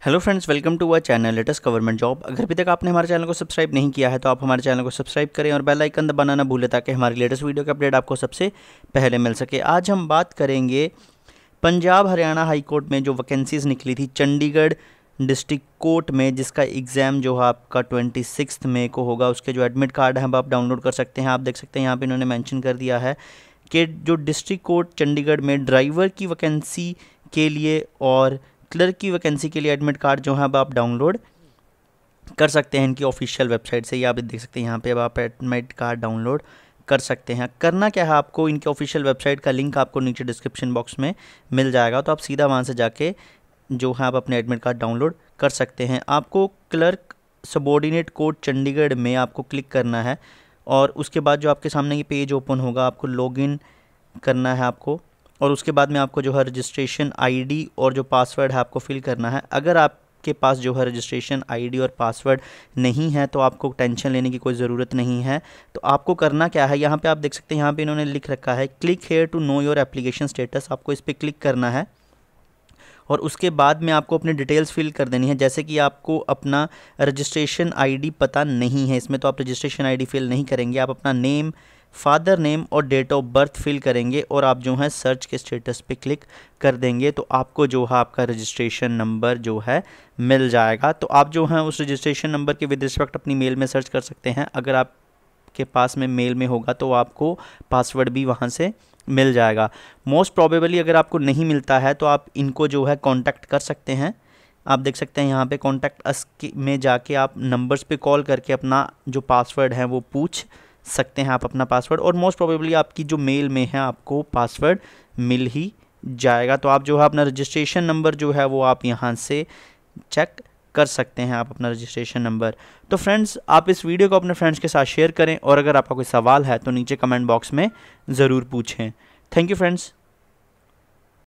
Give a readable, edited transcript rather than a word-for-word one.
Hello friends, welcome to our channel latest government job. अगर अभी तक आपने हमारे चैनल को सब्सक्राइब नहीं किया है तो आप हमारे चैनल को सब्सक्राइब करें और बेल आइकन दबाना ना भूलें ताकि हमारी लेटेस्ट वीडियो के अपडेट आपको सबसे पहले मिल सके। आज हम बात करेंगे पंजाब हरियाणा हाई कोर्ट में जो वैकेंसीज़ निकली थी चंडीगढ़ डिस्ट्रिक्ट कोर्ट में, जिसका एग्ज़ाम जो है आपका 26 मई को होगा। उसके जो एडमिट कार्ड है आप डाउनलोड कर सकते हैं। आप देख सकते हैं यहाँ पे इन्होंने मेंशन कर दिया है कि जो डिस्ट्रिक्ट कोर्ट चंडीगढ़ में ड्राइवर की वैकेंसी के लिए और क्लर्क की वैकेंसी के लिए एडमिट कार्ड जो है अब आप डाउनलोड कर सकते हैं इनकी ऑफिशियल वेबसाइट से। ये आप देख सकते हैं यहाँ पे अब आप एडमिट कार्ड डाउनलोड कर सकते हैं। करना क्या है, आपको इनकी ऑफिशियल वेबसाइट का लिंक आपको नीचे डिस्क्रिप्शन बॉक्स में मिल जाएगा, तो आप सीधा वहाँ से जाके जो है आप अपने एडमिट कार्ड डाउनलोड कर सकते हैं। आपको क्लर्क सबॉर्डिनेट कोर्ट चंडीगढ़ में आपको क्लिक करना है और उसके बाद जो आपके सामने ये पेज ओपन होगा आपको लॉगिन करना है आपको, और उसके बाद में आपको जो है रजिस्ट्रेशन आईडी और जो पासवर्ड है आपको फिल करना है। अगर आपके पास जो है रजिस्ट्रेशन आईडी और पासवर्ड नहीं है तो आपको टेंशन लेने की कोई ज़रूरत नहीं है। तो आपको करना क्या है, यहाँ पे आप देख सकते हैं यहाँ पे इन्होंने लिख रखा है click here to know your application status. आपको इस पर क्लिक करना है और उसके बाद में आपको अपनी डिटेल्स फिल कर देनी है। जैसे कि आपको अपना रजिस्ट्रेशन आईडी पता नहीं है इसमें, तो आप रजिस्ट्रेशन आईडी फिल नहीं करेंगे। आप अपना नेम, फादर नेम और डेट ऑफ बर्थ फिल करेंगे और आप जो है सर्च के स्टेटस पे क्लिक कर देंगे तो आपको जो है आपका रजिस्ट्रेशन नंबर जो है मिल जाएगा। तो आप जो है उस रजिस्ट्रेशन नंबर के विद रिस्पेक्ट अपनी मेल में सर्च कर सकते हैं। अगर आपके पास में मेल में होगा तो आपको पासवर्ड भी वहाँ से मिल जाएगा। मोस्ट प्रोबेबली अगर आपको नहीं मिलता है तो आप इनको जो है कांटेक्ट कर सकते हैं। आप देख सकते हैं यहाँ पे कांटेक्ट अस में जाके आप नंबर्स पे कॉल करके अपना जो पासवर्ड है वो पूछ सकते हैं आप अपना पासवर्ड, और मोस्ट प्रोबेबली आपकी जो मेल में है आपको पासवर्ड मिल ही जाएगा। तो आप जो है अपना रजिस्ट्रेशन नंबर जो है वो आप यहाँ से चेक कर सकते हैं, आप अपना रजिस्ट्रेशन नंबर। तो फ्रेंड्स, आप इस वीडियो को अपने फ्रेंड्स के साथ शेयर करें और अगर आपका कोई सवाल है तो नीचे कमेंट बॉक्स में ज़रूर पूछें। Thank you friends.